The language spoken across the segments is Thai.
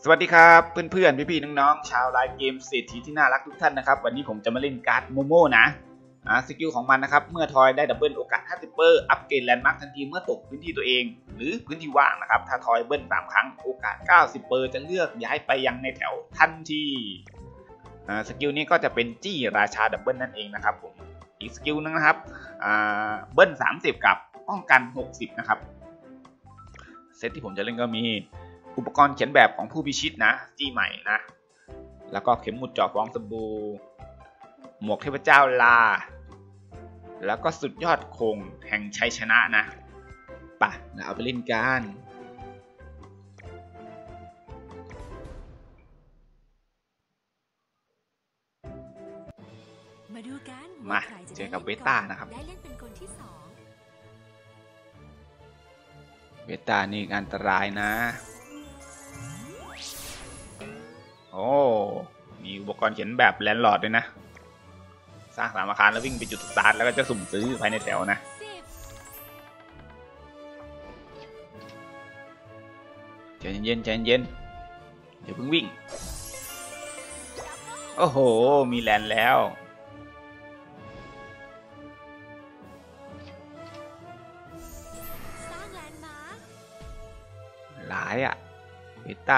สวัสดีครับเพื่อนๆพี่ๆน้องๆชาวไลฟ์เกมเศรษฐีที่น่ารักทุกท่านนะครับวันนี้ผมจะมาเล่นการ์ดโมโม่นะสกิลของมันนะครับเมื่อทอยได้ดับเบิลโอกาส50%อัปเกรดแลนด์มาร์คทันทีเมื่อตกพื้นที่ตัวเองหรือพื้นที่ว่างนะครับถ้าทอยเบิ้ล3 ครั้งโอกาส90%จะเลือกย้ายไปยังในแถวทันทีสกิลนี้ก็จะเป็นจี้ราชาดับเบิลนั่นเองนะครับผมอีกสกิลนึงนะครับเบิ้ล30กับป้องกัน60นะครับเซตที่ผมจะเล่นก็มีอุปกรณ์เขียนแบบของผู้พิชิตนะจี้ใหม่นะแล้วก็เข็มหมุดเจาะฟองสบู่หมวกเทพเจ้าลาแล้วก็สุดยอดคงแห่งชัยชนะนะป่ะเราเอาไปเล่นกันมาดูกันมาเจอกับเวต้านะครับเวต้านี่อันตรายนะโอ้มีอุปกรณ์เขียนแบบแลนด์ลอร์ดด้วยนะสร้าง3 อาคารแล้ววิ่งไปจุดสตาร์ทแล้วก็จะสุ่มซื้อภายในแถวนะใจเย็นใจเย็นเดี๋ยวเพิ่งวิ่งโอ้โหมีแลนด์แล้วหลายอะเบต้า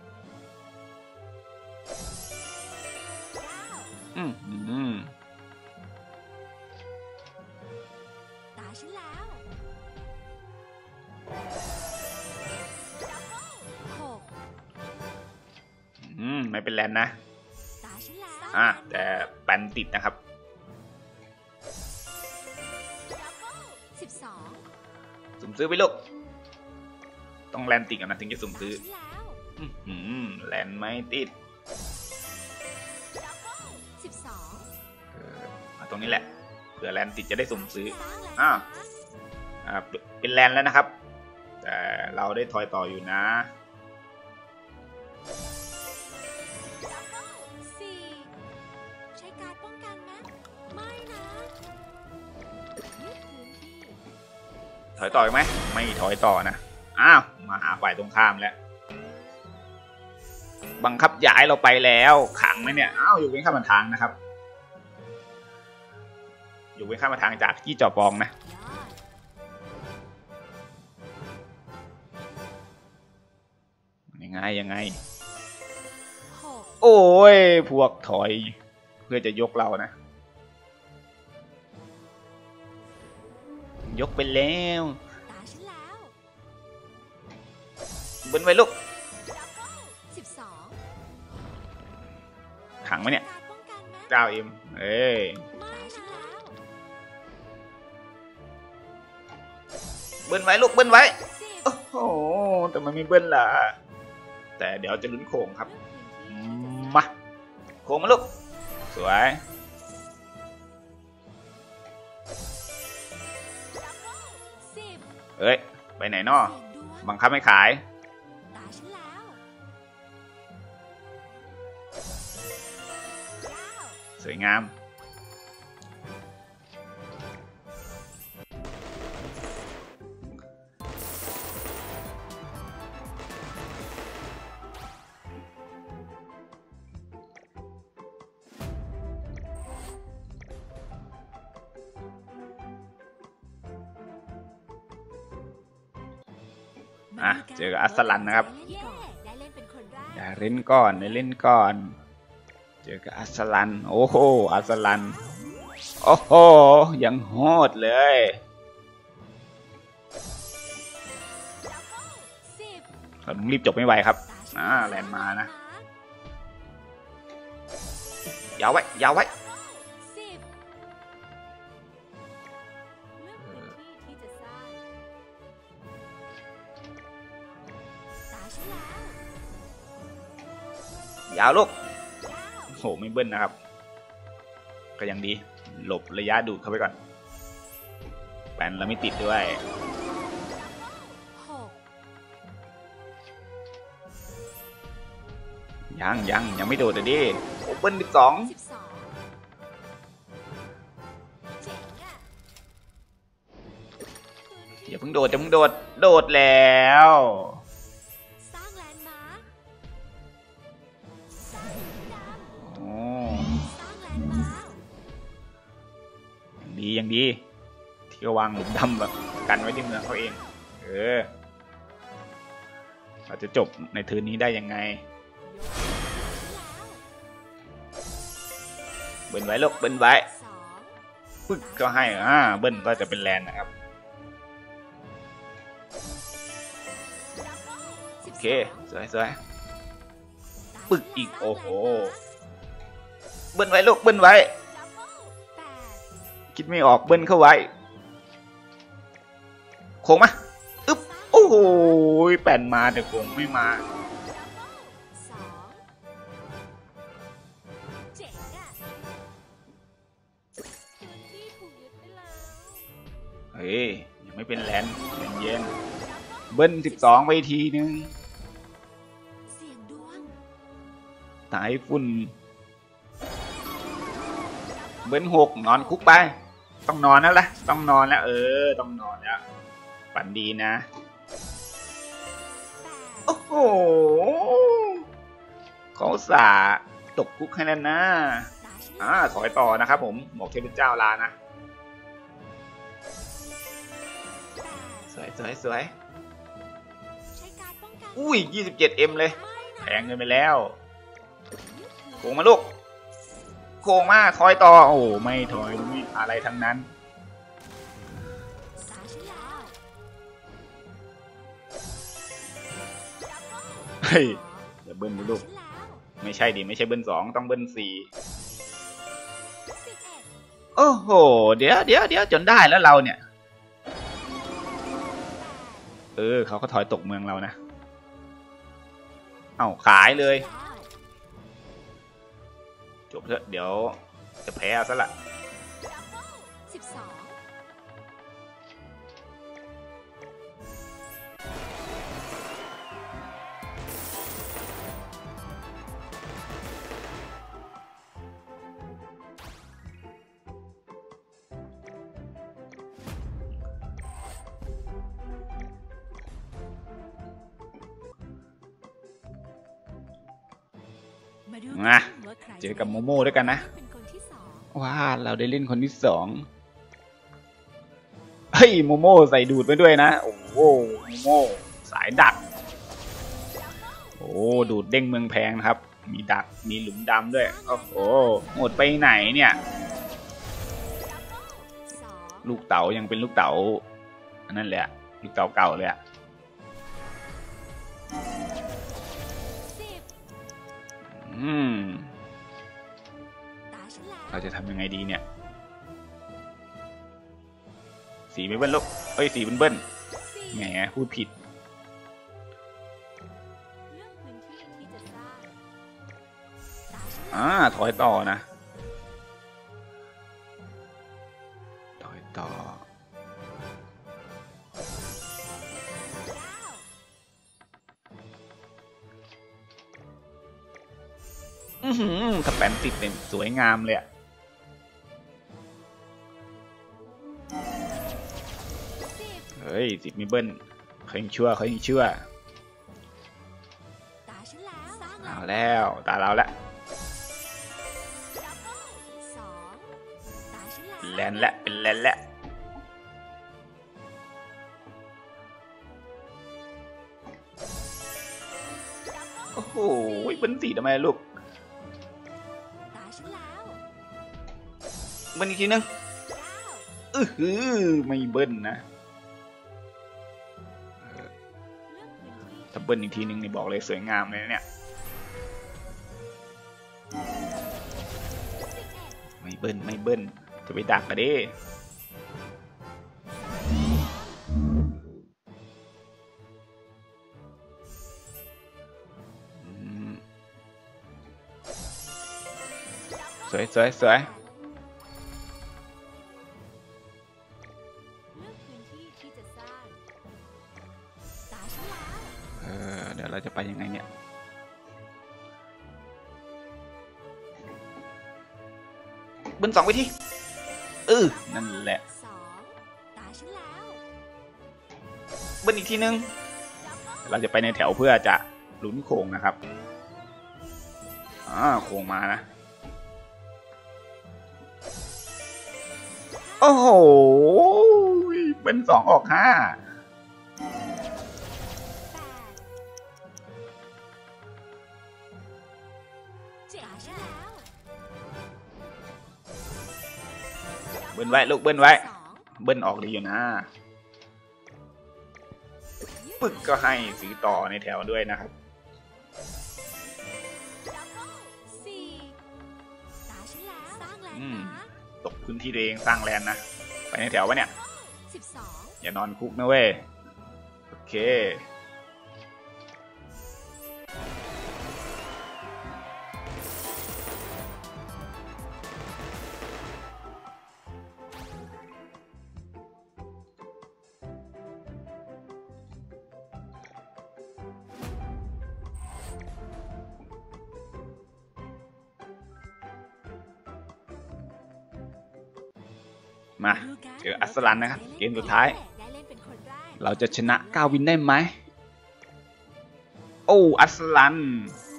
ตาฉันแล้วไม่เป็นแลนนะตาฉันแล้วแต่แปนติดนะครับ12สุ่มซื้อไปลูกต้องแลนติดกันนะถึงจะสุ่มซื้อแลนไม่ติดตรงนี้แหละเผื่อแลนติดจะได้สุ่มซื้อเป็นแลนแล้วนะครับแต่เราได้ทอยต่ออยู่นะใช้การป้องกันไหมไม่นะถอยต่อไหมไม่ถอยต่อนะอ้าวมาหาฝ่ายตรงข้ามแล้วบังคับย้ายเราไปแล้วขังไหมเนี่ยอ้าวอยู่เป็นข้ามทางนะครับอยู่เป็นข้ามทางจากที่จ่อปองนะยังไงโอ้ยพวกถอยเพื่อจะยกเรานะยกไปแล้วเบิ้ลไว้ลูกขังไหมเนี่ย9Mเอ้ยเบิ้ลไว้ลูกเบิ้ลไว้โอ้โหแต่มันไม่เบิ้ลล่ะแต่เดี๋ยวจะลุ้นโค้งครับมาโค้งมาลูกสวยเอ้ยไปไหนนอบังคับไม่ขายสวยงามเจอกับอัสลันนะครับอย่าเล่นก่อนเล่นก่อนเจอกับอัสลันโอ้โหอัสลันโอ้โหยังโหดเลยผมรีบจบไม่ไหวครับแลนมานะยาวไว้ยาวไว้ยาวลูกโหไม่เบิ้ลนะครับก็ยังดีหลบระยะดูดเข้าไปก่อนแปนเราไม่ติดด้วยยังไม่โดดเลยดิโอ้เบิ้ล12อย่าเพิ่งโดดโดดแล้วยังดีที่วางหลุมดำแบบกันไว้ที่เมืองเขาเองเราจะจบในเทิร์นนี้ได้ยังไงเบิ้ลไว้ลูกเบิ้ลไว้ปึ๊กก็ให้เบิ้ลก็จะเป็นแลนด์นะครับโอเคสวยปึ๊กอีกโอ้โหเบิ้ลไว้ลูกเบิ้ลไว้คิดไม่ออกเบิ้ลเข้าไว้โค้งมาอึ๊บโอ้โหแป่นมาแต่โค้งไม่มาเฮ้ยยังไม่เป็นแลนด์เย็นเบิ้ล12ไปทีนึงตายฝุ่นเบิ้ล6นอนคุกไปต้องนอนแล้วล่ะต้องนอนแล้วต้องนอนแล้วฝันดีนะโอ้โหเขาสาตกคุกให้แล้วนะถอยต่อนะครับผมบอกเทพเจ้าลานะสวยอุ้ย 27M เลยแพงเงินไปแล้วโค้งมาลูกโค้งมาถอยต่อโอ้ไม่ถอยไม่อะไรทั้งนั้นเฮ้ยอย่าเบิ้ลลูกไม่ใช่ดิไม่ใช่เบิ้ล2ต้องเบิ้ล4โอ้โหเดี๋ยวจนได้แล้วเราเนี่ยเขาก็ถอยตกเมืองเรานะขายเลยจบเถอะเดี๋ยวจะแพ้ซะละมาเจอกับโมโม่ด้วยกันนะว้าเราได้เล่นคนที่2เฮ้ยโมโม่ใส่ดูดไปด้วยนะโอ้โหโมโม่สายดักโอ้ดูดเด้งเมืองแพงนะครับมีดักมีหลุมดำด้วยโอ้โหหมดไปไหนเนี่ยลูกเต๋ายังเป็นลูกเต๋าอันนั้นแหละลูกเต๋าเก่าเลยอะเราจะทำยังไงดีเนี่ยสีไม่เบิ้ลลูกสีเบิ้ลแหมพูดผิดถอยต่อนะถอยต่อถ้าแปนติดเนี่ยสวยงามเลยเฮ้ย10มีเบิ้ลเขายังชั่วเอาแล้วตาเราแล้วเป็นแลนแล้วโอ้โหเบิ้ล4ทำไมลูกเบิ้ลอีกทีนึงไม่เบิ้ลนะถ้าเบิ้ลอีกทีนึงนี่บอกเลยสวยงามเลยเนี่ยไม่เบิ้ลจะไปดักกันดิสวยเดี๋ยวเราจะไปยังไงเนี่ยเบิ้ล2ไปทีนั่นแหละเบิ้ลอีกทีนึงเราจะไปในแถวเพื่อจะลุ้นโค้งนะครับโค้งมานะโอ้โหเป็น2 ออก 5เบิ้ลไว้ลูกเบิ้ลไว้เบิ้ลออกดีอยู่นะปึ๊กก็ให้สีต่อในแถวด้วยนะครับตกพื้นที่ตัวเองสร้างแลนด์นะไปในแถววะเนี่ยอย่านอนคุกนะเว้ยโอเคมาเจออัสลันนะครับเกมสุดท้ายเราจะชนะ9 วินได้ไหมโอ้อัสลัน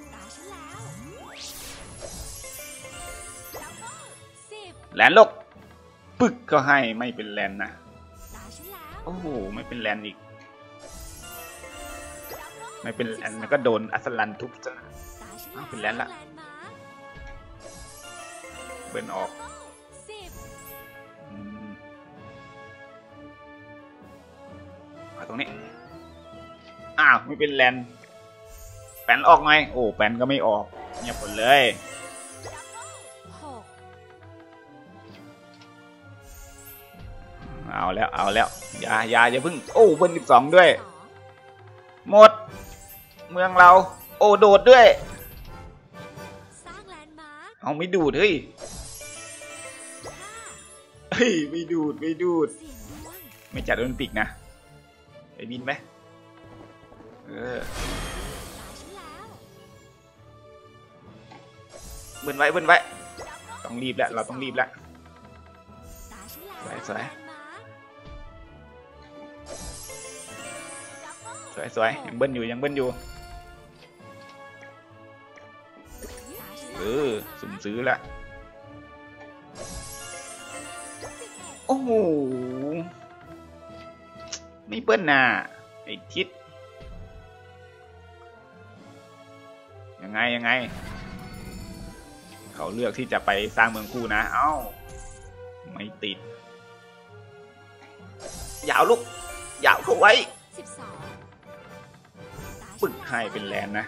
แลนด์ลกปึ๊กก็ให้ไม่เป็นแลนด์นะโอ้โหไม่เป็นแลนด์อีกไม่เป็นแลนด์แล้วก็โดนอัสลันทุบซะเป็นแลนด์ละเบิ้ลออกตรงนี้อ้าวไม่เป็นแลนแปนออกไหมโอ้แปนก็ไม่ออกเงียบหมดเลยเอาแล้วอย่าพึ่งโอ้เบิ้ล12ด้วยหมดเมืองเราโอ้โดดด้วยเอาไม่ดูดเฮ้ยไม่ดูดไม่จัดโอลิมปิกนะไปบินไหมเบิ้ลไว้ต้องรีบแล้วเราต้องรีบแล้วสวยยังเบิ้ลอยู่สุ่มซื้อละโอ้โหไม่เบิ้ลน่ะไอ้ทิศยังไงเขาเลือกที่จะไปสร้างเมืองคู่นะเอ้าไม่ติดยาวลูกยาวเข้าไว้ปึกให้เป็นแลนนะ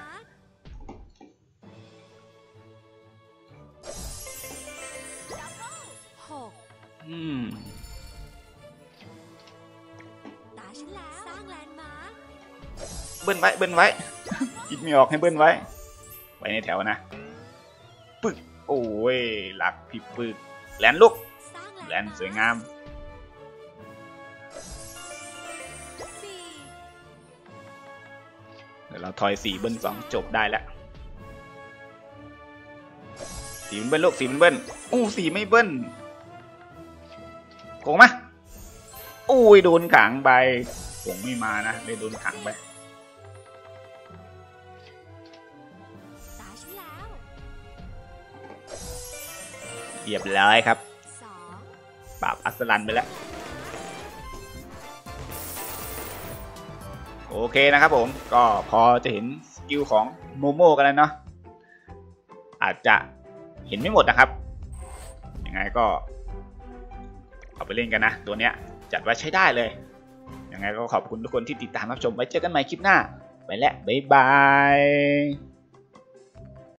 เบิ้ลไว้คิดไม่ออกให้เบิ้ลไว้ไว้ในแถวนะปึกโอ้ยหลักผิดปึกแลนลูกแลนสวยงามเดี๋ยวเราทอย4เบิ้ล2จบได้แล้ว4เบิ้ลลูก4เบิ้ลโอ้4ไม่เบิ้ลโกงไหมโอ้ยโดนขังไปผมไม่มานะเลยโดนขังไปเรียบร้อยครับปราบอัสลันไปแล้วโอเคนะครับผมก็พอจะเห็นสกิลของโมโม่กันแล้วเนาะอาจจะเห็นไม่หมดนะครับยังไงก็เอาไปเล่นกันนะตัวเนี้ยจัดว่าใช้ได้เลยยังไงก็ขอบคุณทุกคนที่ติดตามรับชมไว้เจอกันใหม่คลิปหน้าไปแล้วบ๊ายบาย